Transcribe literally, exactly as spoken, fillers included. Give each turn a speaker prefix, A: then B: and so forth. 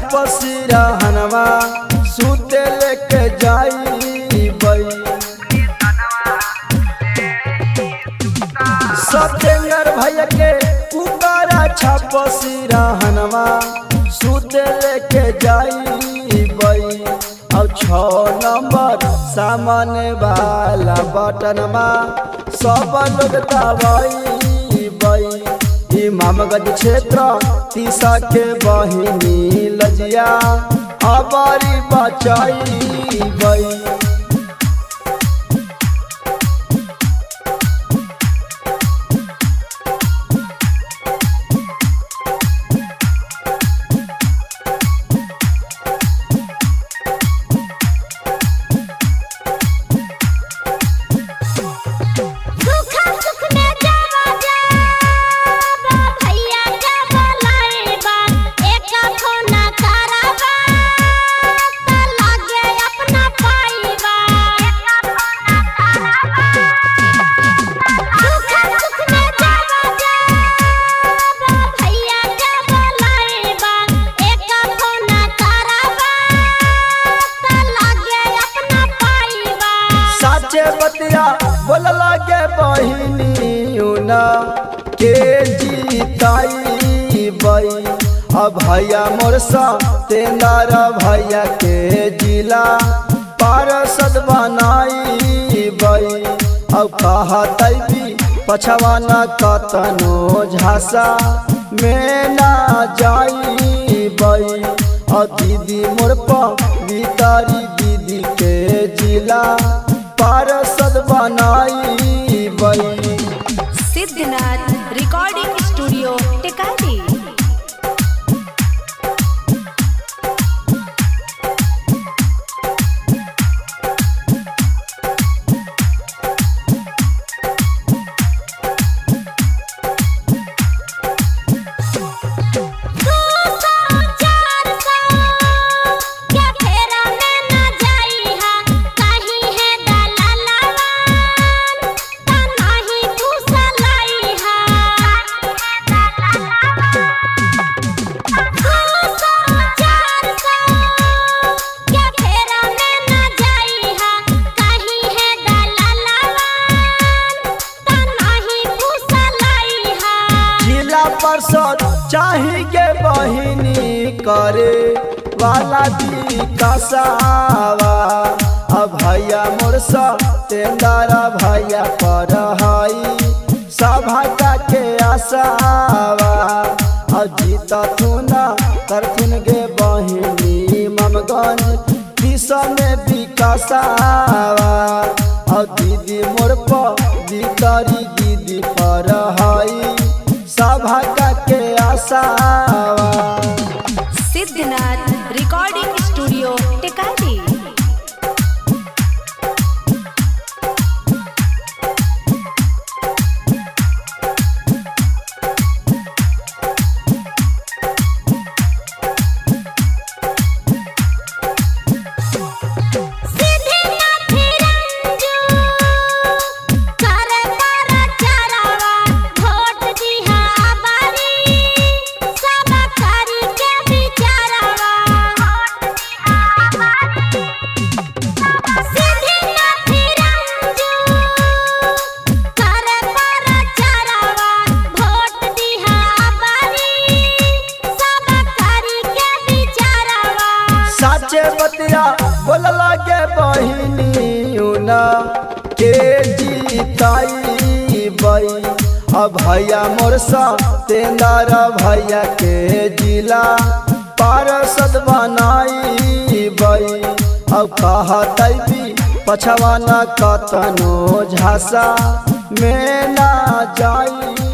A: छाप सिरहनवा सूते लेके जाई बई। सतेंद्र भैया के पुकारा छाप सिरहनवा सूते लेके जाई बई। और छो नंबर सामने वाला बटनमा सब लोग दबाई बई। इमामगंज क्षेत्र तीसा के बहिनी लजिया अबारी बचाई बई। बतिया बोल लागे बहिनी उना के जीताई बई। अब भैया मोर सतेंद्र भैया के जिला पार्षद बनाई बई। अब कहते भी पछवाना कतनो झांसा में ना जाई बई। और दीदी मोर पवितारी दीदी के जिला पार्षद बनाई बई।
B: Siddhnath recording studio Tekari.
A: पार्षद चाहिए बहिनी करे वाला विकासावा। अब भैया मोर सतेंद्र भैया पर हई सभा के आशावा। अब जीता थुना करथुन गे बहिनी इमामगंज तीसा में विकासावा। अब दीदी मोर पवितारी दीदी पर हई सभा के आशावा।
B: Siddhnath recording studio Tekari.
A: बतिया बोल लागे बहिनी उना के जीताई बई। अब भैया मोर सतेंद्र भैया के जिला पार्षद बनाई बई। अब कहते भी पछवाना कतनो झांसा में ना जाई।